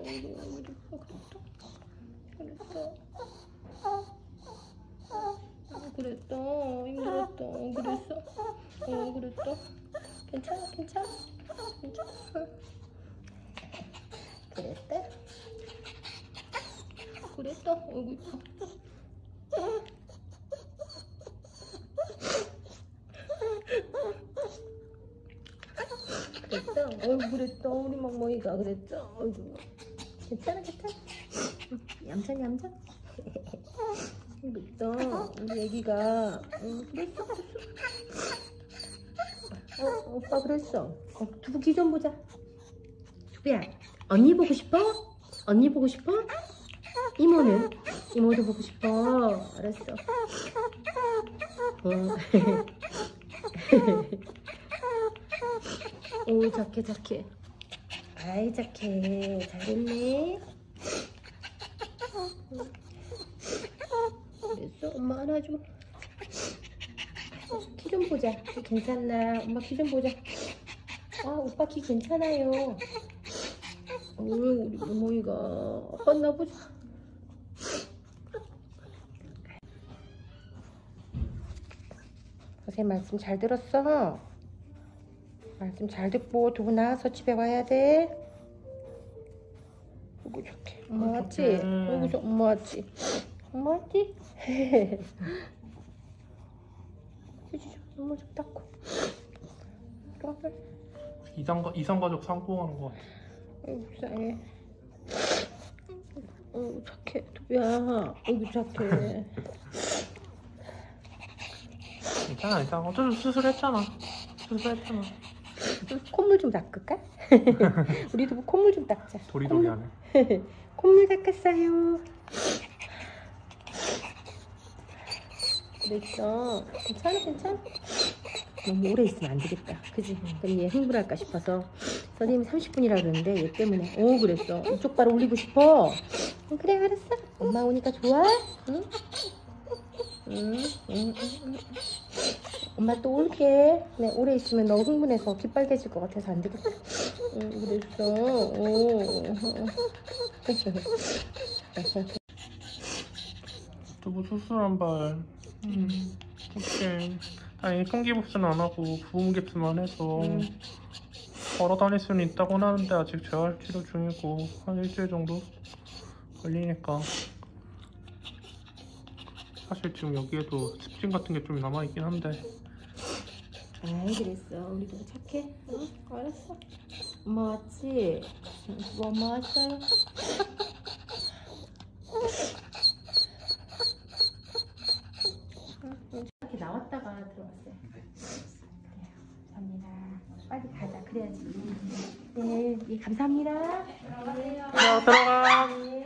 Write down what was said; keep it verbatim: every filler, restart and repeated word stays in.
어이구, 어이구, 그랬다. 그랬다. 어, 그랬다. 힘들었다. 어, 그랬어. 어, 그랬다. 괜찮아, 괜찮아. 괜찮아. 그랬다. 그랬다. 어이구, 이뻐. 그랬다. 어이구, 그랬다. 우리 멍멍이가 그랬죠. 어이구. 괜찮아, 괜찮아. 얌전, 얌전. 그랬다. 우리 애기가. 응, 그랬어, 그랬어. 어, 오빠 그랬어. 어, 두부 귀 좀 보자. 두부야, 언니 보고 싶어? 언니 보고 싶어? 이모는? 이모도 보고 싶어. 알았어. 어. 오, 착해, 착해. 아이, 착해. 잘했네. 그랬어? 엄마 안아줘. 키 좀 보자. 키 괜찮나? 엄마 키 좀 보자. 아, 오빠 키 괜찮아요. 어, 우리 모모이가 아팠나 보자. 선생님 말씀 잘 들었어? 말씀 잘 듣고 두부 나와서 집에 와야 돼. 어이구, 좋게. 엄마 왔지? 어이구, 저 엄마 왔지? 엄마 왔지? 엄마 좀 닦고. 이상, 이상가족 상봉하는 거 같아. 아이고, 불쌍해. 어이구, 착해. 두부야. 어이구, 착해. 괜찮아, 괜찮아. 어차피 수술했잖아. 수술했잖아. 콧물 좀 닦을까? 우리 두부 콧물 좀 닦자. 도리도리 하네. 콧물 닦았어요. 그랬어. 괜찮아, 괜찮아. 너무 오래 있으면 안 되겠다. 그지? 그럼 얘 흥분할까 싶어서 선생님이 삼십 분이라 그러는데 얘 때문에. 오, 그랬어. 이쪽 발 올리고 싶어. 응, 그래, 알았어. 엄마 오니까 좋아? 응? 응, 응, 응, 응. 엄마 또 올게. 네, 오래 있으면 너무 흥분해서 귀 빨개질 것 같아서 안 되겠다. 응, 그랬어. 오. 두부 수술한 발. 음, 어떡해. 다행히 통기부스는 안 하고 부분깁스만 해서 음. 걸어 다닐 수는 있다고 하는데 아직 재활 치료 중이고 한 일주일 정도 걸리니까. 사실 지금 여기에도 습진 같은 게 좀 남아있긴 한데. 아이, 그랬어. 우리 두부 착해. 응? 알았어. 엄마 왔지? 응, 두부 엄마 왔어요. 응, 이렇게 나왔다가 들어갔어요. 그래, 감사합니다. 빨리 가자. 그래야지. 네, 예, 감사합니다. 네. 들어가. 네.